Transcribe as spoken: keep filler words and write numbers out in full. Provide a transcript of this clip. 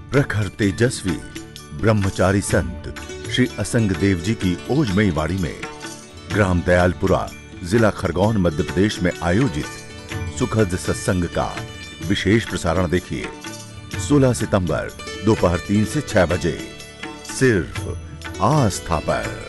प्रखर तेजस्वी ब्रह्मचारी संत श्री असंग देव जी की ओजमयी वाणी में ग्राम दयालपुरा, जिला खरगोन, मध्य प्रदेश में आयोजित सुखद सत्संग का विशेष प्रसारण देखिए सोलह सितंबर दोपहर तीन से छह बजे सिर्फ आस्था पर।